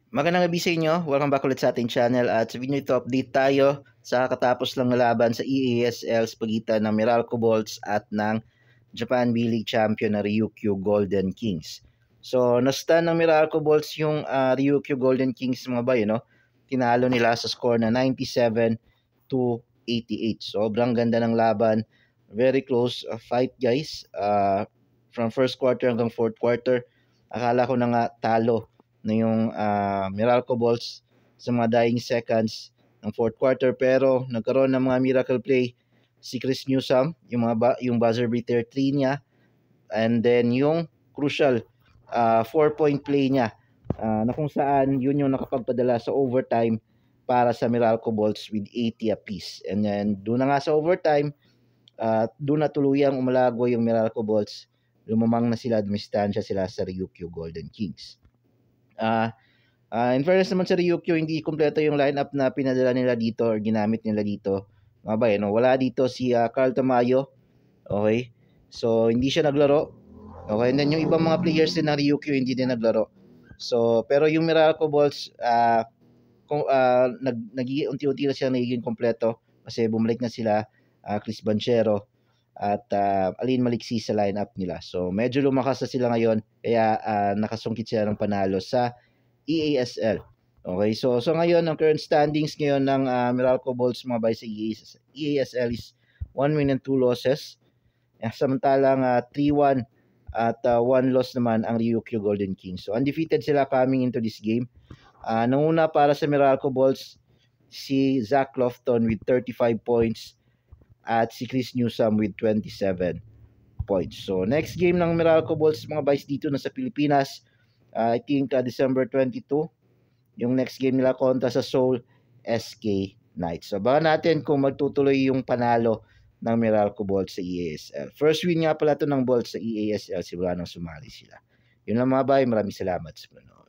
Magandang gabi sa inyo. Welcome back ulit sa ating channel at sa video ito update tayo sa katapos lang na laban sa EASL sa pagitan ng Meralco Bolts at ng Japan B-League champion na Ryukyu Golden Kings. So, na-stun ng Meralco Bolts yung Ryukyu Golden Kings mga bayo, no? Tinalo nila sa score na 97-88. Sobrang ganda ng laban. Very close fight, guys. From first quarter hanggang fourth quarter, akala ko na nga talo na yung Meralco Bolts sa mga dying seconds ng fourth quarter, pero nagkaroon ng mga miracle play si Chris Newsome, yung buzzer beater 3 niya, and then yung crucial 4-point play niya na kung saan yun yung nakapagpadala sa overtime para sa Meralco Bolts with 80 apiece. And then doon na nga sa overtime, doon na tuluyang umalago yung Meralco Bolts. Lumamang na sila, dumistansya sila sa Ryukyu Golden Kings. In fairness naman sa Ryukyu, hindi kompleto yung lineup na pinadala nila dito or ginamit nila dito. Mga ba, no? Wala dito si Carl Tamayo. Okay? So, hindi siya naglaro. Okay? And then yung ibang mga players din ng Ryukyu, hindi din naglaro. So, pero yung Meralco Bolts, unti-unti na siya nagiging kompleto kasi bumalik na sila Chris Banchero at Alin Maliksi sa lineup nila. So, medyo lumakas na sila ngayon kaya nakasungkit sila ng panalo sa EASL. Okay, so ngayon ang current standings ngayon ng Meralco Bolts mga bay sa EASL is 1 win and 2 losses. Samantalang 3-1 at 1 loss naman ang Ryukyu Golden Kings. So undefeated sila coming into this game. Nanguna para sa Meralco Bolts si Zach Lofton with 35 points at si Chris Newsome with 27 points. So next game ng Meralco Bolts mga boys dito na sa Pilipinas, I think December 22, yung next game nila kontra sa Seoul SK Knights. So baka natin kung magtutuloy yung panalo ng Meralco Bolts sa EASL. First win nga pala ito ng Bolts sa EASL, simula nang sumali sila. Yun lang mga bay, maraming salamat sa panonood.